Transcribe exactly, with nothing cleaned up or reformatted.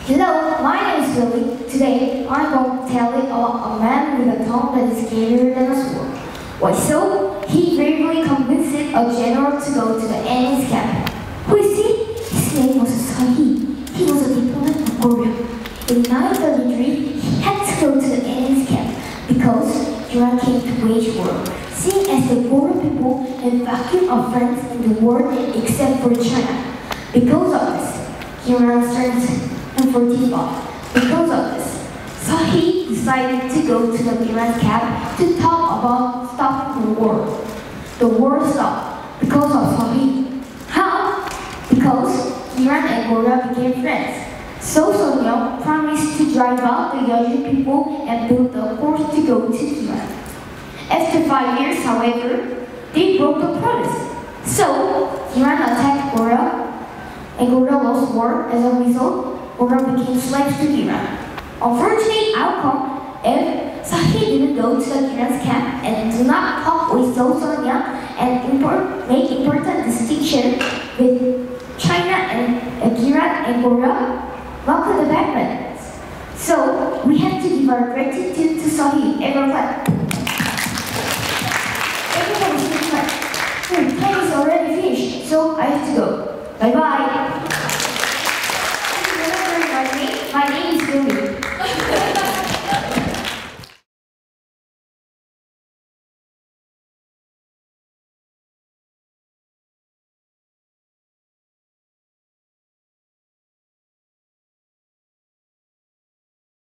Hello, my name is Billy. Today, I'm going to tell you about a man with a tongue that is scarier than a sword. Why so? He bravely convinced a general to go to the enemy's camp. Who is he? His name was Sahi. He was a diplomat of Korea. In nine thirty-three, he had to go to the enemy's camp because Iran came to wage war. Seeing as the Korean people had vacuum of friends in the world except for China. Because of this, Iran started and forty-five. Because of this, Sahi decided to go to the Iran's camp to talk about stopping the war. The war stopped because of Sahi. How? Because Iran and Korea became friends. So Sonyeong promised to drive out the Yeoju people and build a port to go to Iran. After five years, however, they broke the promise. So Iran attacked Korea, and Korea lost war. As a result, Korea became slaves to Iran. Unfortunate outcome, if Sahi didn't go to the Iran's camp and do not talk with Seo Son-young and import, make important distinction with China and uh, Iran and Korea, what could have happened? So we have to give our gratitude to Sahi. Everyone clap. Everyone clap. Hmm, time is already finished, so I have to go. Bye bye.